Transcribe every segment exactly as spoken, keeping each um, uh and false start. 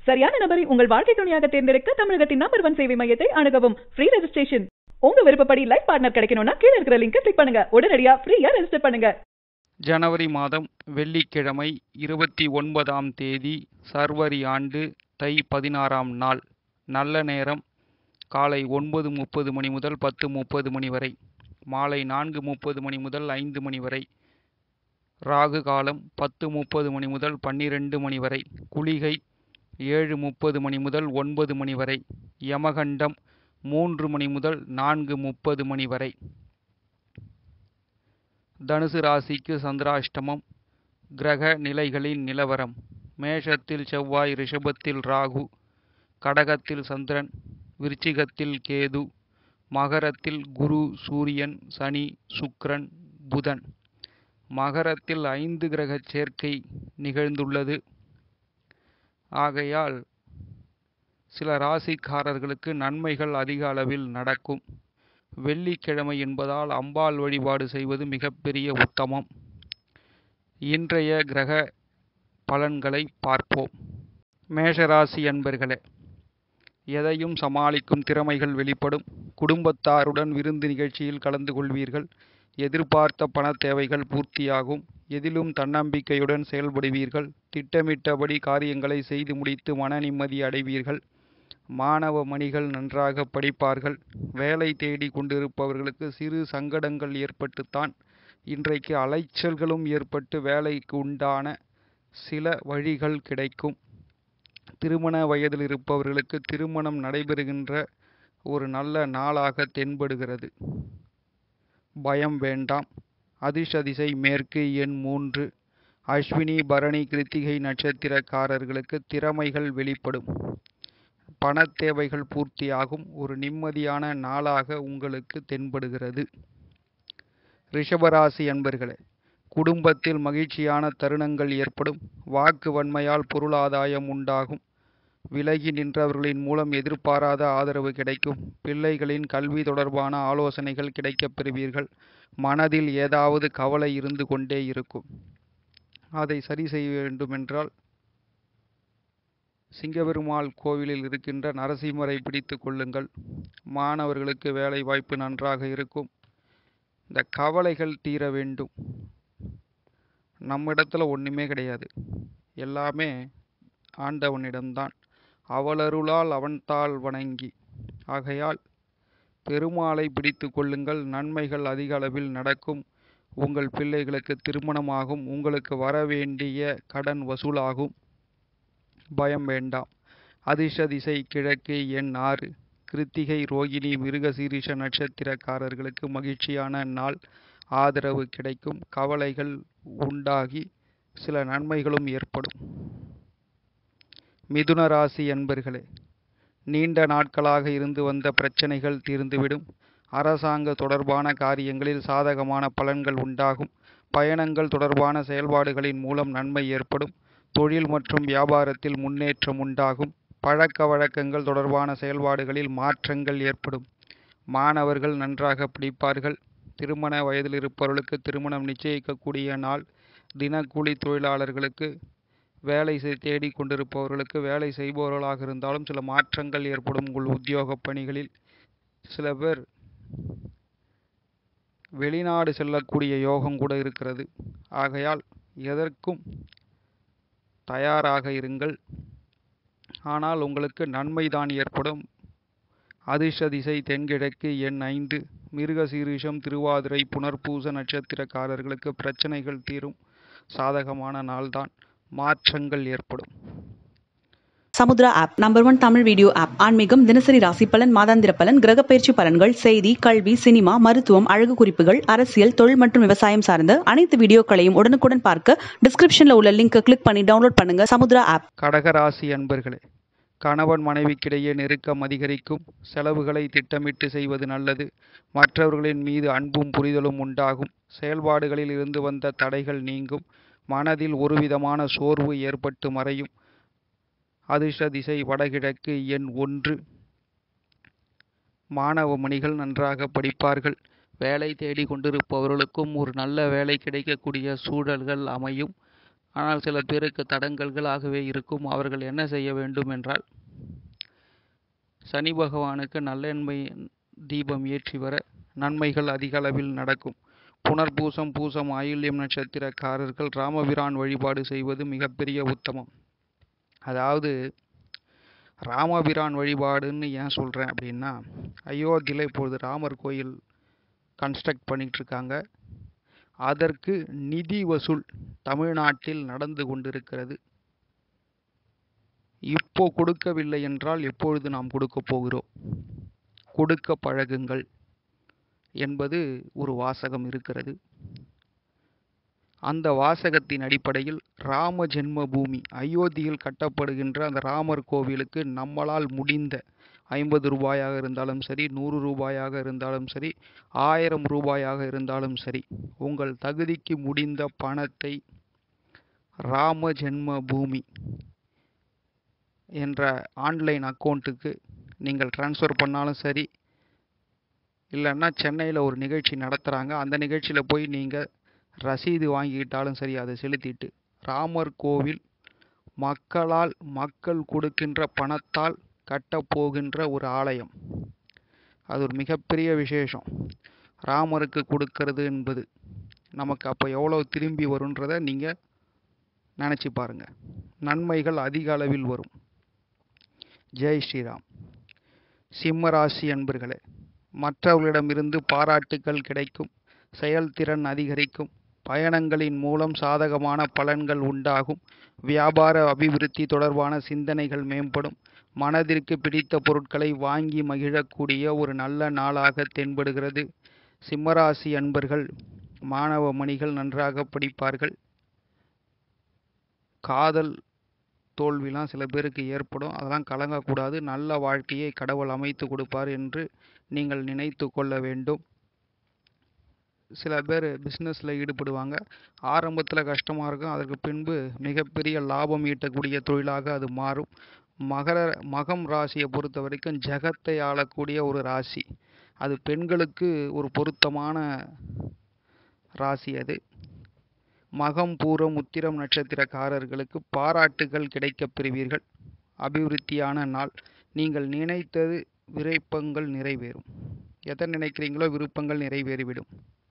சரியான நபரை உங்கள் வாழ்க்கை துணையாக தேர்ந்தெடுக்க தமிழகத்தின் நம்பர் ஒன் சேவை மையத்தை அணுகவும். Free registration. உங்க விருப்பப்படி லைஃப் பார்ட்னர் கிடைக்கணும்னா கீழ இருக்கிற லிங்கை கிளிக் பண்ணுங்க. உடனடியா ஃப்ரீயா ரெஜிஸ்டர் பண்ணுங்க. ஜனவரி மாதம் வெள்ளிக்கிழமை இருபத்தி ஒன்பதாம் தேதி சர்வரி ஆண்டு தை பதினாறாம் நாள். நல்ல நேரம் காலை ஒன்பது முப்பது மணி முதல் பத்து முப்பது மணி வரை, மாலை நான்கு முப்பது மணி முதல் ஐந்து மணி வரை. ராகு காலம் பத்து முப்பது மணி முதல் பன்னிரெண்டு மணி வரை. குளிகை ஏழு முப்பது மணி முதல் ஒன்பது மணி வரை. யமகண்டம் மூன்று மணி முதல் நான்கு முப்பது மணி வரை. தனுசு ராசிக்கு சந்திராஷ்டமம். கிரக நிலைகளின் நிலவரம்: மேஷத்தில் செவ்வாய், ரிஷபத்தில் ராகு, கடகத்தில் சந்திரன், விருச்சிகத்தில் கேது, மகரத்தில் குரு, சூரியன், சனி, சுக்கிரன், புதன். மகரத்தில் ஐந்து கிரக சேர்க்கை நிகழ்ந்துள்ளது. ஆகையால் சில ராசிக்காரர்களுக்கு நன்மைகள் அதிக அளவில் நடக்கும். வெள்ளிக்கிழமை என்பதால் அம்பாள் வழிபாடு செய்வது மிகப்பெரிய உத்தமம். இன்றைய கிரக பலன்களை பார்ப்போம். மேஷராசி அன்பர்களே, எதையும் சமாளிக்கும் திறமைகள் வெளிப்படும். குடும்பத்தாருடன் விருந்து நிகழ்ச்சியில் கலந்து கொள்வீர்கள். எதிர்பார்த்த பண தேவைகள் பூர்த்தியாகும். எதிலும் தன்னம்பிக்கையுடன் செயல்படுவீர்கள். திட்டமிட்டபடி காரியங்களை செய்து முடித்து மன நிம்மதி அடைவீர்கள். மாணவ மணிகள் நன்றாக படிப்பார்கள். வேலை தேடி கொண்டிருப்பவர்களுக்கு சிறு சங்கடங்கள் ஏற்பட்டுத்தான் இன்றைக்கு அலைச்சல்களும் ஏற்பட்டு வேலைக்கு உண்டான சில வழிகள் கிடைக்கும். திருமண வயதில் இருப்பவர்களுக்கு திருமணம் நடைபெறுகின்ற ஒரு நல்ல நாளாக தென்படுகிறது. பயம் வேண்டாம். அதிர்ஷ்ட திசை மேற்கு, எண் மூன்று. அஸ்வினி, பரணி, கிருத்திகை நட்சத்திரக்காரர்களுக்கு திறமைகள் வெளிப்படும். பண தேவைகள் பூர்த்தியாகும். ஒரு நிம்மதியான நாளாக உங்களுக்கு தென்படுகிறது. ரிஷபராசி அன்பர்களே, குடும்பத்தில் மகிழ்ச்சியான தருணங்கள் ஏற்படும். வாக்கு வன்மையால் பொருளாதாயம் உண்டாகும். விலகி நின்றவர்களின் மூலம் எதிர்பாராத ஆதரவு கிடைக்கும். பிள்ளைகளின் கல்வி தொடர்பான ஆலோசனைகள் கிடைக்கப் பெறுவீர்கள். மனதில் ஏதாவது கவலை இருந்து கொண்டே இருக்கும். அதை சரி செய்ய வேண்டுமென்றால் சிங்கபெருமாள் கோவிலில் இருக்கின்ற நரசிம்மரை பிடித்து கொள்ளுங்கள். மாணவர்களுக்கு வேலை வாய்ப்பு நன்றாக இருக்கும். இந்த கவலைகள் தீர வேண்டும். நம்மிடத்துல ஒன்றுமே கிடையாது, எல்லாமே ஆண்டவனிடம்தான். அவளருளால் அவன்தாள் வணங்கி. ஆகையால் பெருமாளை பிடித்து கொள்ளுங்கள். நன்மைகள் அதிக அளவில் நடக்கும். உங்கள் பிள்ளைகளுக்கு திருமணமாகும். உங்களுக்கு வரவேண்டிய கடன் வசூலாகும். பயம் வேண்டாம். அதிர்ஷ்ட திசை கிழக்கு, எண் ஆறு. கிருத்திகை, ரோகிணி, மிருகசீரிஷ நட்சத்திரக்காரர்களுக்கு மகிழ்ச்சியான நாள். ஆதரவு கிடைக்கும். கவலைகள் உண்டாகி சில நன்மைகளும் ஏற்படும். மிதுன ராசி அன்பர்களே, நீண்ட நாட்களாக இருந்து வந்த பிரச்சனைகள் தீர்ந்துவிடும். அரசாங்க தொடர்பான காரியங்களில் சாதகமான பலன்கள் உண்டாகும். பயணங்கள் தொடர்பான செயல்பாடுகளின் மூலம் நன்மை ஏற்படும். தொழில் மற்றும் வியாபாரத்தில் முன்னேற்றம் உண்டாகும். பழக்க வழக்கங்கள் தொடர்பான செயல்பாடுகளில் மாற்றங்கள் ஏற்படும். மாணவர்கள் நன்றாக படிப்பார்கள். திருமண வயதில் இருப்பவர்களுக்கு திருமணம் நிச்சயிக்கக்கூடிய நாள். தினக்கூலி தொழிலாளர்களுக்கு, வேலை தேடி கொண்டிருப்பவர்களுக்கு, வேலை செய்பவர்களாக இருந்தாலும் சில மாற்றங்கள் ஏற்படும். உங்கள் உத்தியோக பணிகளில் சில பேர் வெளிநாடு செல்லக்கூடிய யோகம் கூட இருக்கிறது. ஆகையால் எதற்கும் தயாராக இருங்கள். ஆனால் உங்களுக்கு நன்மைதான் ஏற்படும். அதிர்ஷ்ட திசை தென்கிழக்கு, எண் ஐந்து. மிருகசீரிஷம், திருவாதிரை, புனர்பூச நட்சத்திரக்காரர்களுக்கு பிரச்சனைகள் தீரும். சாதகமான நாள்தான். மாற்றங்கள் ஏற்படும். Samudra app number one Tamil video app. ஆன்மீகம், தினசரி ராசி பலன், மாதாந்திர பலன், கிரக பயிற்சி பலன்கள், செய்தி, கல்வி, சினிமா, மருத்துவம், அழகு குறிப்புகள், அரசியல், தொழில் மற்றும் விவசாயம் சார்ந்த அனைத்து வீடியோக்களையும் உடனுக்குடன் பார்க்க டிஸ்கிரிப்ஷன்ல உள்ள லிங்கை கிளிக் பண்ணி டவுன்லோட் பண்ணுங்க. சமுத்ரா ஆப். கடகராசி அன்பர்களே, கணவன் மனைவிக்கிடையே நெருக்கம் அதிகரிக்கும். செலவுகளை திட்டமிட்டு செய்வது நல்லது. மற்றவர்களின் மீது அன்பும் புரிதலும் உண்டாகும். செயல்பாடுகளில் இருந்து வந்த தடைகள் நீங்கும். மனதில் ஒரு விதமான சோர்வு ஏற்பட்டு மறையும். அதிர்ஷ்ட திசை வடகிழக்கு, எண் ஒன்று. மாணவ மணிகள் நன்றாக படிப்பார்கள். வேலை தேடி கொண்டிருப்பவர்களுக்கும் ஒரு நல்ல வேலை கிடைக்கக்கூடிய சூழல்கள் அமையும். ஆனால் சில பேருக்கு தடங்கல்களாகவே இருக்கும். அவர்கள் என்ன செய்ய வேண்டும் என்றால், சனி பகவானுக்கு நல்லெண்ணெய் தீபம் ஏற்றி வர நன்மைகள் அதிக அளவில் நடக்கும். புனர்பூசம், பூசம், ஆயில்யம் நட்சத்திரக்காரர்கள் ராமபிரான் வழிபாடு செய்வது மிகப்பெரிய உத்தமம். அதாவது ராமபிரான் வழிபாடுன்னு ஏன் சொல்கிறேன் அப்படின்னா, அயோத்தியில் இப்பொழுது ராமர் கோயில் கன்ஸ்ட்ரக்ட் பண்ணிகிட்டு இருக்காங்க. அதற்கு நிதி வசூல் தமிழ்நாட்டில் நடந்து கொண்டிருக்கிறது. இப்போ கொடுக்கவில்லை என்றால் எப்பொழுது நாம் கொடுக்க போகிறோம்? கொடுக்க பழகுங்கள் என்பது ஒரு வாசகம் இருக்கிறது. அந்த வாசகத்தின் அடிப்படையில் ராம ஜென்ம பூமி அயோத்தியில் கட்டப்படுகின்ற அந்த ராமர் கோவிலுக்கு நம்மளால் முடிந்த ஐம்பது ரூபாயாக இருந்தாலும் சரி, நூறு ரூபாயாக இருந்தாலும் சரி, ஆயிரம் ரூபாயாக இருந்தாலும் சரி, உங்கள் தகுதிக்கு முடிந்த பணத்தை ராம ஜென்ம பூமி என்ற ஆன்லைன் அக்கௌண்ட்டுக்கு நீங்கள் ட்ரான்ஸ்ஃபர் பண்ணாலும் சரி, இல்லைன்னா சென்னையில் ஒரு நிகழ்ச்சி நடத்துகிறாங்க, அந்த நிகழ்ச்சியில் போய் நீங்கள் ரசீது வாங்கிக்கிட்டாலும் சரி, அதை செலுத்திட்டு ராமர் கோவில் மக்களால் மக்கள் கொடுக்கின்ற பணத்தால் கட்டப்போகின்ற ஒரு ஆலயம். அது ஒரு மிகப்பெரிய விசேஷம். ராமருக்கு கொடுக்கறது என்பது நமக்கு அப்போ எவ்வளோ திரும்பி வரும்ன்றதை நீங்கள் நினச்சி பாருங்கள். நன்மைகள் அதிக அளவில் வரும். ஜெய் ஸ்ரீராம். சிம்மராசி அன்பர்களே, மற்றவர்களிடமிருந்து பாராட்டுக்கள் கிடைக்கும், செயல்திறன் அதிகரிக்கும், பயணங்களின் மூலம் சாதகமான பலன்கள் உண்டாகும், வியாபார அபிவிருத்தி தொடர்பான சிந்தனைகள் மேம்படும், மனதிற்கு பிடித்த பொருட்களை வாங்கி மகிழக்கூடிய ஒரு நல்ல நாளாக தென்படுகிறது. சிம்மராசி அன்பர்கள் மாணவ மணிகள் நன்றாக படிப்பார்கள். காதல் தோல்விலாம் சில பேருக்கு ஏற்படும், அதெல்லாம் கலங்கக்கூடாது. நல்ல வாழ்க்கையை கடவுள் அமைத்து கொடுப்பார் என்று நீங்கள் நினைத்து கொள்ள வேண்டும். சில பேர் பிஸ்னஸில் ஈடுபடுவாங்க. ஆரம்பத்தில் கஷ்டமாக இருக்கும், அதற்கு பின்பு மிகப்பெரிய லாபம் ஈட்டக்கூடிய தொழிலாக அது மாறும். மகர மகம் ராசியை பொறுத்த வரைக்கும் ஜகத்தை ஆளக்கூடிய ஒரு ராசி. அது பெண்களுக்கு ஒரு பொருத்தமான ராசி. அது மகம், பூரம், உத்திரம் நட்சத்திரக்காரர்களுக்கு பாராட்டுகள் கிடைக்கப் பெறுவீர்கள். அபிவிருத்தியான நாள். நீங்கள் நினைத்தது விருப்பங்கள் நிறைவேறும். எதை நினைக்கிறீங்களோ விருப்பங்கள் நிறைவேறிவிடும்.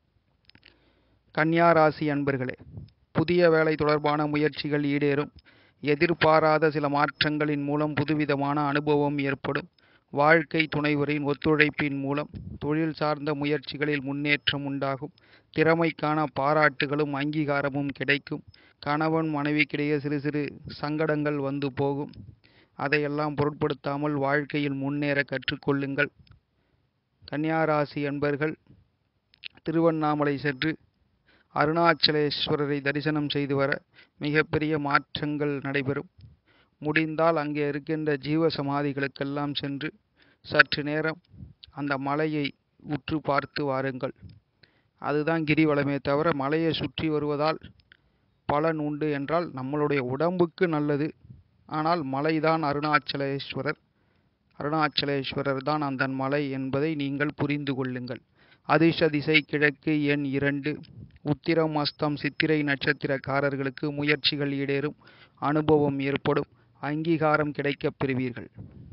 கன்னியா ராசி அன்பர்களே, புதிய வேலை தொடர்பான முயற்சிகள் ஈடேறும். எதிர்பாராத சில மாற்றங்களின் மூலம் புதுவிதமான அனுபவம் ஏற்படும். வாழ்க்கை துணைவரின் ஒத்துழைப்பின் மூலம் தொழில் சார்ந்த முயற்சிகளில் முன்னேற்றம் உண்டாகும். திறமைக்கான பாராட்டுகளும் அங்கீகாரமும் கிடைக்கும். கணவன் மனைவிக்கிடையே சிறு சிறு சங்கடங்கள் வந்து போகும். அதையெல்லாம் பொருட்படுத்தாமல் வாழ்க்கையில் முன்னேற கற்றுக்கொள்ளுங்கள். கன்னியாராசி அன்பர்கள் திருவண்ணாமலை சென்று அருணாச்சலேஸ்வரரை தரிசனம் செய்து வர மிகப்பெரிய மாற்றங்கள் நடைபெறும். முடிந்தால் அங்கே இருக்கின்ற ஜீவ சமாதிகளுக்கெல்லாம் சென்று சற்று நேரம் அந்த மலையை உற்று பார்த்து வாருங்கள். அதுதான் கிரிவலமே தவிர மலையை சுற்றி வருவதால் பலன் உண்டு என்றால் நம்மளுடைய உடம்புக்கு நல்லது. ஆனால் மலைதான் அருணாச்சலேஸ்வரர். அருணாச்சலேஸ்வரர் தான் அந்த மலை என்பதை நீங்கள் புரிந்து கொள்ளுங்கள். அதிர்ஷ்ட திசை கிழக்கு, எண் இரண்டு. உத்திரம், அஸ்தம், சித்திரை நட்சத்திரக்காரர்களுக்கு முயற்சிகள் ஈடேறும். அனுபவம் ஏற்படும். அங்கீகாரம் கிடைக்கப் பெறுவீர்கள்.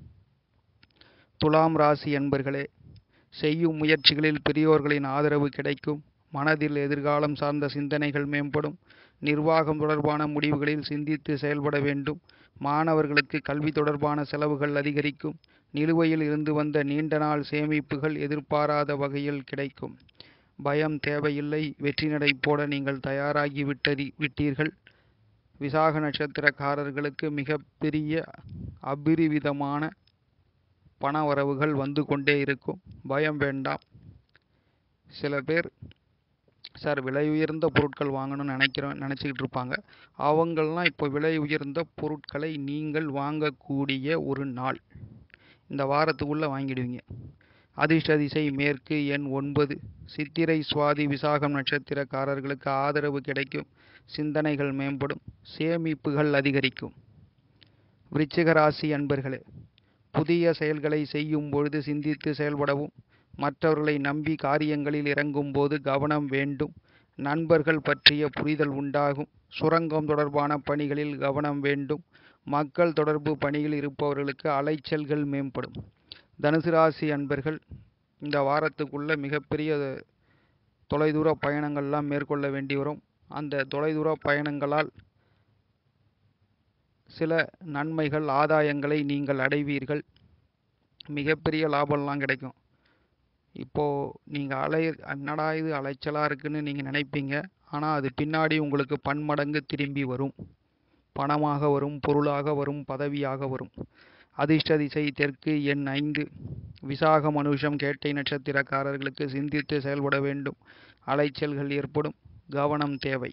துலாம் ராசி என்பர்களே, செய்யும் முயற்சிகளில் பெரியோர்களின் ஆதரவு கிடைக்கும். மனதில் எதிர்காலம் சார்ந்த சிந்தனைகள் மேம்படும். நிர்வாகம் தொடர்பான முடிவுகளில் சிந்தித்து செயல்பட வேண்டும். மாணவர்களுக்கு கல்வி தொடர்பான செலவுகள் அதிகரிக்கும். நிலுவையில் இருந்து வந்த நீண்ட நாள் சேமிப்புகள் எதிர்பாராத வகையில் கிடைக்கும். பயம் தேவையில்லை. வெற்றி நடை போட நீங்கள் தயாராகி விட்டறி விட்டீர்கள் விசாக நட்சத்திரக்காரர்களுக்கு மிகப்பெரிய அபிரிவிதமான பண வரவுகள் வந்து கொண்டே இருக்கும். பயம் வேண்டாம். சில பேர் சார் விலை உயர்ந்த பொருட்கள் வாங்கணும்னு நினைக்கிறோம் நினச்சிக்கிட்டு இருப்பாங்க. அவங்கள்லாம் இப்போ விலை உயர்ந்த பொருட்களை நீங்கள் வாங்கக்கூடிய ஒரு நாள். இந்த வாரத்துக்குள்ளே வாங்கிடுவீங்க. அதிர்ஷ்ட திசை மேற்கு, எண் ஒன்பது. சித்திரை, சுவாதி, விசாகம் நட்சத்திரக்காரர்களுக்கு ஆதரவு கிடைக்கும். சிந்தனைகள் மேம்படும். சேமிப்புகள் அதிகரிக்கும். விருச்சிக ராசி அன்பர்களே, புதிய செயல்களை செய்யும் பொழுது சிந்தித்து செயல்படவும், மற்றவர்களை நம்பி காரியங்களில் இறங்கும் போது கவனம் வேண்டும். நண்பர்கள் பற்றிய புரிதல் உண்டாகும். சுரங்கம் தொடர்பான பணிகளில் கவனம் வேண்டும். மக்கள் தொடர்பு பணியில் இருப்பவர்களுக்கு அலைச்சல்கள் மேம்படும். தனுசு ராசி அன்பர்கள் இந்த வாரத்துக்குள்ள மிகப்பெரிய தொலைதூர பயணங்கள்லாம் மேற்கொள்ள வேண்டி வரும். அந்த தொலைதூர பயணங்களால் சில நன்மைகள் ஆதாயங்களை நீங்கள் அடைவீர்கள். மிகப்பெரிய லாபம்லாம் கிடைக்கும். இப்போது நீங்கள் அலை என்னடா இது அலைச்சலாக இருக்குன்னு நீங்கள் நினைப்பீங்க. ஆனால் அது பின்னாடி உங்களுக்கு பன்மடங்கு திரும்பி வரும். பணமாக வரும், பொருளாக வரும், பதவியாக வரும். அதிர்ஷ்ட திசை தெற்கு, எண் ஐந்து. விசாகம் அனுஷம் கேட்டை நட்சத்திரக்காரர்களுக்கு சிந்தித்து செயல்பட வேண்டும். அலைச்சல்கள் ஏற்படும், கவனம் தேவை.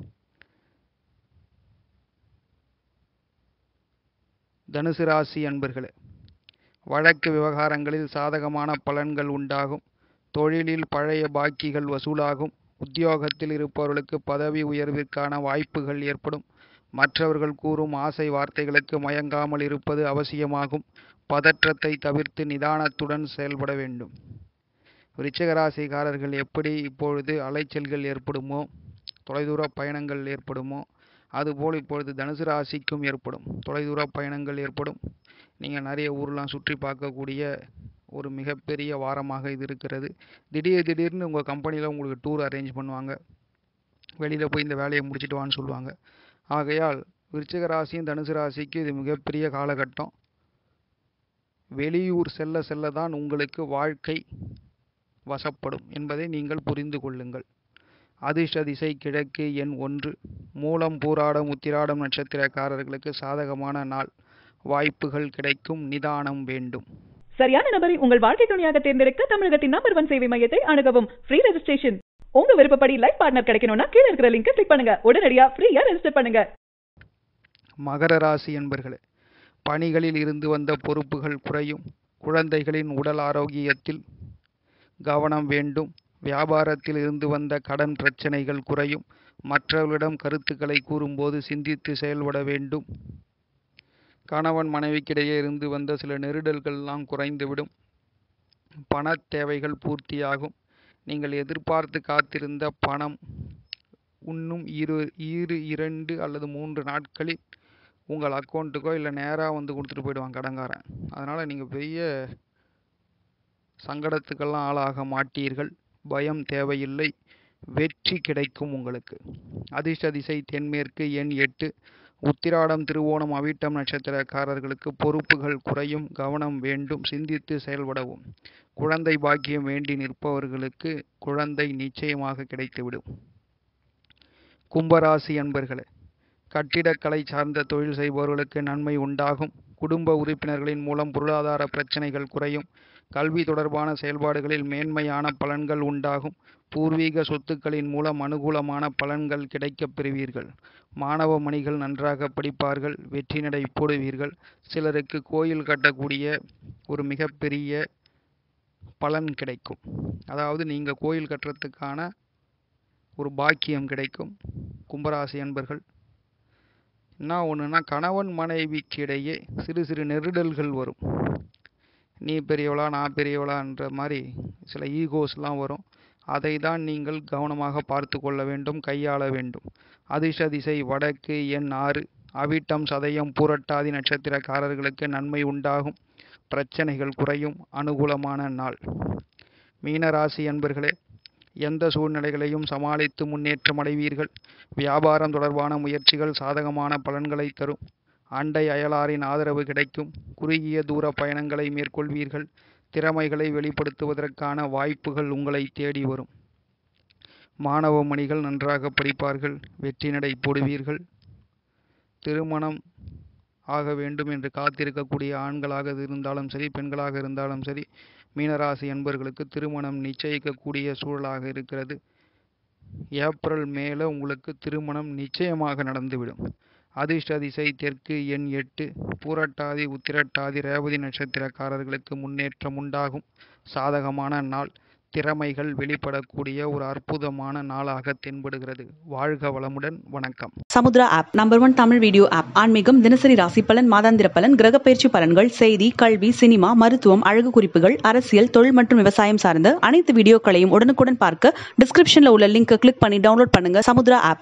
தனுசு ராசி அன்பர்களே, வழக்கு விவகாரங்களில் சாதகமான பலன்கள் உண்டாகும். தொழிலில் பழைய பாக்கிகள் வசூலாகும். உத்தியோகத்தில் இருப்பவர்களுக்கு பதவி உயர்விற்கான வாய்ப்புகள் ஏற்படும். மற்றவர்கள் கூறும் ஆசை வார்த்தைகளுக்கு மயங்காமல் இருப்பது அவசியமாகும். பதற்றத்தை தவிர்த்து நிதானத்துடன் செயல்பட வேண்டும். விருச்சிக ராசிக்காரர்கள் எப்படி இப்பொழுது அலைச்சல்கள் ஏற்படுமோ, தொலைதூர பயணங்கள் ஏற்படுமோ, அதுபோல் இப்பொழுது தனுசு ராசிக்கும் ஏற்படும். தொலைதூர பயணங்கள் ஏற்படும். நீங்கள் நிறைய ஊர்லாம் சுற்றி பார்க்கக்கூடிய ஒரு மிகப்பெரிய வாரமாக இது இருக்கிறது. திடீர் திடீர்னு உங்கள் கம்பெனியில் உங்களுக்கு டூர் அரேஞ்ச் பண்ணுவாங்க. வெளியில் போய் இந்த வேலையை முடிச்சுட்டு வான்னு சொல்லுவாங்க. ஆகையால் விருச்சிக ராசியும் தனுசு ராசிக்கு இது மிகப்பெரிய காலகட்டம். வெளியூர் செல்ல செல்ல தான் உங்களுக்கு வாழ்க்கை வசப்படும் என்பதை நீங்கள் புரிந்து கொள்ளுங்கள். அதிர்ஷ்ட திசை கிழக்கு, எண் ஒன்று. மூலம் பூராடம் உத்திராடம் நட்சத்திரக்காரர்களுக்கு சாதகமான நாள். வாய்ப்புகள் கிடைக்கும், நிதானம் வேண்டும். சரியான நபரை உங்கள் வாழ்க்கை துணையாக தேர்ந்தெடுக்க தமிழகத்தின் நம்பர் ஒன் சேவை மையத்தை அணுகவும். Free registration. உங்க விருப்பப்படி லைஃப் பார்ட்னர் கிடைக்கணும்னா கீழ இருக்கிற லிங்கை கிளிக் பண்ணுங்க. உடனடியா ஃப்ரீயா ரெஜிஸ்டர் பண்ணுங்க. மகர ராசி என்பர்களே, பணிகளில் இருந்து வந்த பொறுப்புகள் குறையும். குழந்தைகளின் உடல் ஆரோக்கியத்தில் கவனம் வேண்டும். வியாபாரத்தில் இருந்து வந்த கடன் பிரச்சனைகள் குறையும். மற்றவர்களிடம் கருத்துக்களை கூறும்போது சிந்தித்து செயல்பட வேண்டும். கணவன் மனைவிக்கிடையே இருந்து வந்த சில நெருடல்கள்லாம் குறைந்துவிடும். பண தேவைகள் பூர்த்தியாகும். நீங்கள் எதிர்பார்த்து காத்திருந்த பணம் இன்னும் இரு இரு இரண்டு அல்லது மூன்று நாட்களில் உங்கள் அக்கௌண்ட்டுக்கோ இல்லை நேராக வந்து கொடுத்துட்டு போயிடுவாங்க கடன்காரன். அதனால் நீங்கள் பெரிய சங்கடத்துக்கெல்லாம் ஆளாக மாட்டீர்கள். பயம் தேவையில்லை, வெற்றி கிடைக்கும் உங்களுக்கு. அதிர்ஷ்ட திசை தென்மேற்கு, எண் எட்டு. உத்திராடம் திருவோணம் அவிட்டம் நட்சத்திரக்காரர்களுக்கு பொறுப்புகள் குறையும். கவனம் வேண்டும், சிந்தித்து செயல்படவும். குழந்தை பாக்கியம் வேண்டி நிற்பவர்களுக்கு குழந்தை நிச்சயமாக கிடைத்துவிடும். கும்பராசி அன்பர்களே, கட்டிடக்கலை சார்ந்த தொழில் செய்பவர்களுக்கு நன்மை உண்டாகும். குடும்ப உறுப்பினர்களின் மூலம் பொருளாதார பிரச்சனைகள் குறையும். கல்வி தொடர்பான செயல்பாடுகளில் மேன்மையான பலன்கள் உண்டாகும். பூர்வீக சொத்துக்களின் மூலம் அனுகூலமான பலன்கள் கிடைக்கப் பெறுவீர்கள். மாணவ மணிகள் நன்றாக படிப்பார்கள், வெற்றி நடை போடுவீர்கள். சிலருக்கு கோயில் கட்டக்கூடிய ஒரு மிகப்பெரிய பலன் கிடைக்கும். அதாவது நீங்கள் கோயில் கட்டுறதுக்கான ஒரு பாக்கியம் கிடைக்கும். கும்பராசி அன்பர்கள், என்ன ஒன்றுனா கணவன் மனைவிக்கு இடையே சிறு சிறு நெருடல்கள் வரும். நீ பெரியவளா நான் பெரியவளான்ற மாதிரி சில ஈகோஸ்லாம் வரும். அதை தான் நீங்கள் கவனமாக பார்த்து கொள்ள வேண்டும், கையாள வேண்டும். அதிர்ஷ்ட திசை வடக்கு, எண் ஆறு. அவிட்டம் சதயம் பூரட்டாதி நட்சத்திரக்காரர்களுக்கு நன்மை உண்டாகும். பிரச்சனைகள் குறையும், அனுகூலமான நாள். மீனராசி அன்பர்களே, எந்த சூழ்நிலைகளையும் சமாளித்து முன்னேற்றம் அடைவீர்கள். வியாபாரம் தொடர்பான முயற்சிகள் சாதகமான பலன்களை தரும். அண்டை அயலாரின் ஆதரவு கிடைக்கும். குறுகிய தூர பயணங்களை மேற்கொள்வீர்கள். திறமைகளை வெளிப்படுத்துவதற்கான வாய்ப்புகள் உங்களை தேடி வரும். மாணவ மணிகள் நன்றாக படிப்பார்கள், வெற்றி நடை போடுவீர்கள். திருமணம் ஆக வேண்டும் என்று காத்திருக்கக்கூடிய ஆண்களாக இருந்தாலும் சரி, பெண்களாக இருந்தாலும் சரி, மீனராசி என்பவர்களுக்கு திருமணம் நிச்சயிக்கக்கூடிய சூழலாக இருக்கிறது. ஏப்ரல் மேலே உங்களுக்கு திருமணம் நிச்சயமாக நடந்துவிடும். அதிர்ஷ்ட திசை தெற்கு, எண் எட்டு. பூரட்டாதி உத்திரட்டாதி ரேவதி நட்சத்திரக்காரர்களுக்கு முன்னேற்றம் உண்டாகும். சாதகமான நாள். திறமைகள் வெளிப்படக்கூடிய ஒரு அற்புதமான நாளாக தென்படுகிறது. வாழ்க வளமுடன். வணக்கம். Samudra app number one Tamil video app. ஆன்மீகம், தினசரி ராசி பலன், மாதாந்திர பலன், கிரக பயிற்சி பலன்கள், செய்தி, கல்வி, சினிமா, மருத்துவம், அழகு குறிப்புகள், அரசியல், தொழில் மற்றும் விவசாயம் சார்ந்த அனைத்து வீடியோக்களையும் உடனுக்குடன் பார்க்க டிஸ்கிரிப்ஷன்ல உள்ள லிங்கை கிளிக் பண்ணி டவுன்லோட் பண்ணுங்க. சமுத்ரா ஆப்.